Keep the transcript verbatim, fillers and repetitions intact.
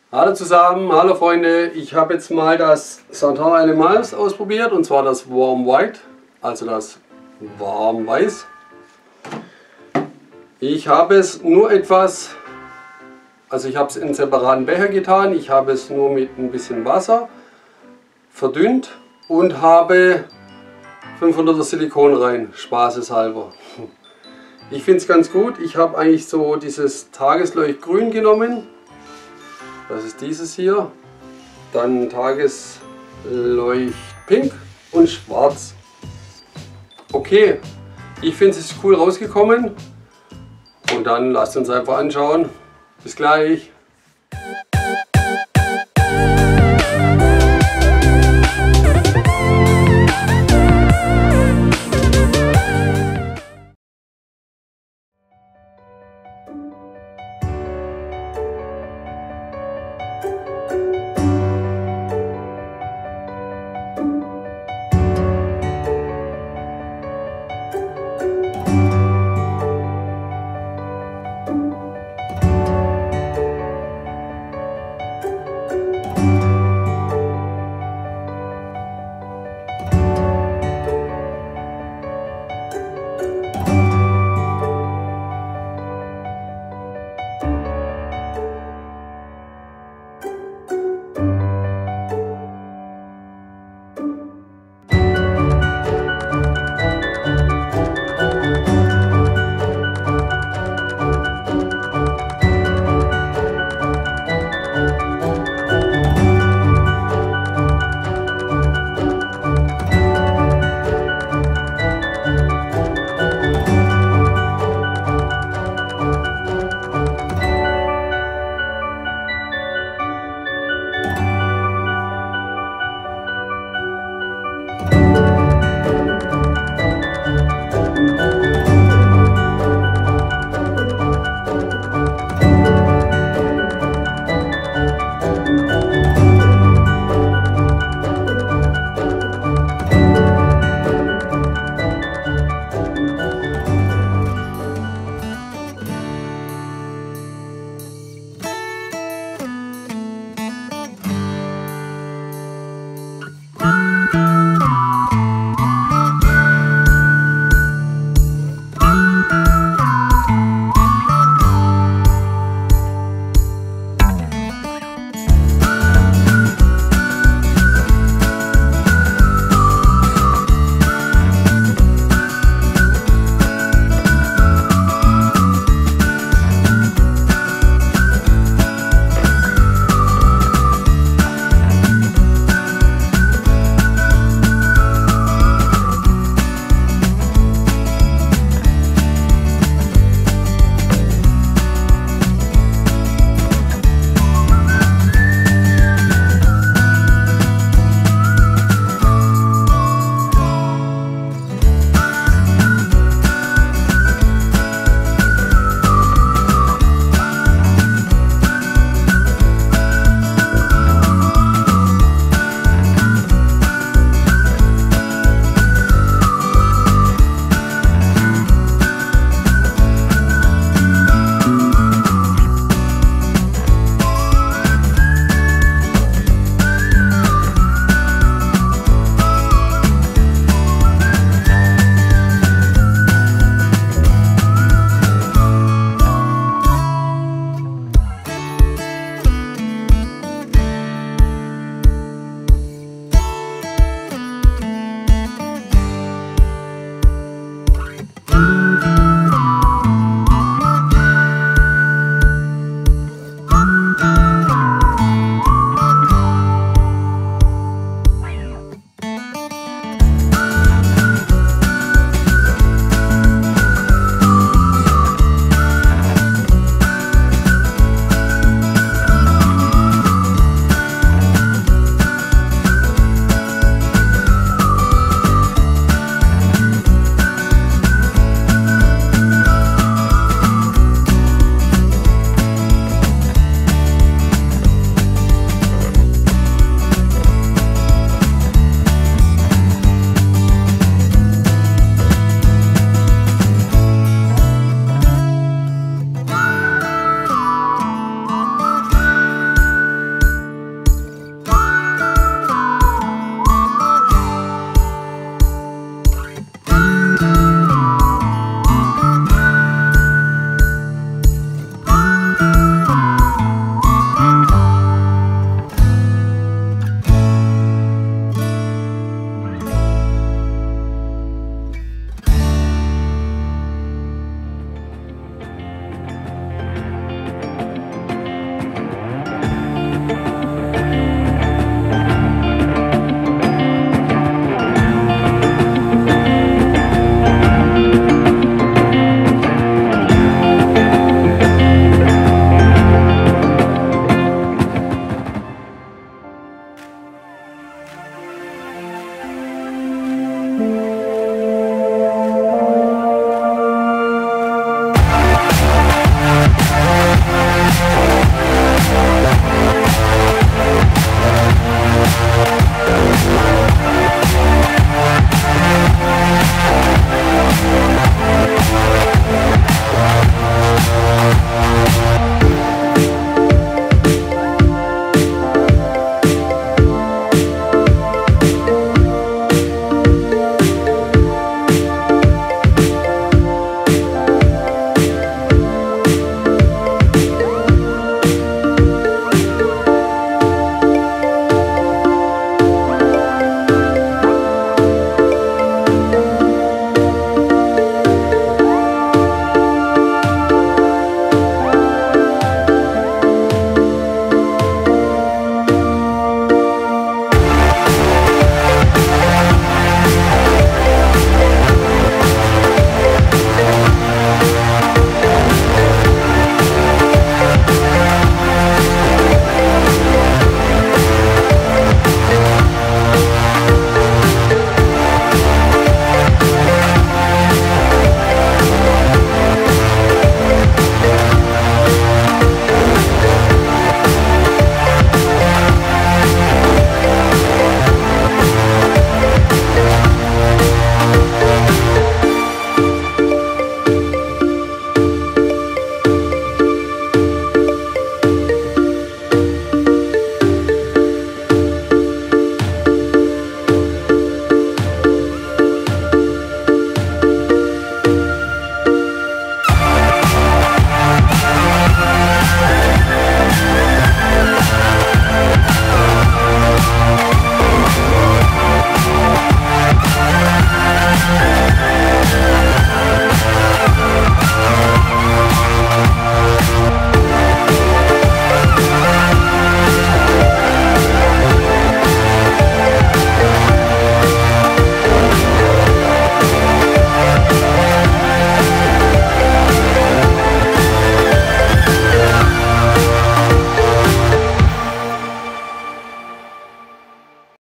Hallo zusammen, hallo Freunde, ich habe jetzt mal das Saint Animals ausprobiert und zwar das Warm White, also das Warm Weiß. Ich habe es nur etwas, also ich habe es in einen separaten Becher getan, ich habe es nur mit ein bisschen Wasser verdünnt und habe fünfhunderter Silikon rein, spaßeshalber. Ich finde es ganz gut, ich habe eigentlich so dieses Tagesleuchtgrün genommen. Das ist dieses hier, dann Tagesleuchtpink und schwarz. Okay, ich finde es ist cool rausgekommen und dann lasst uns einfach anschauen. Bis gleich.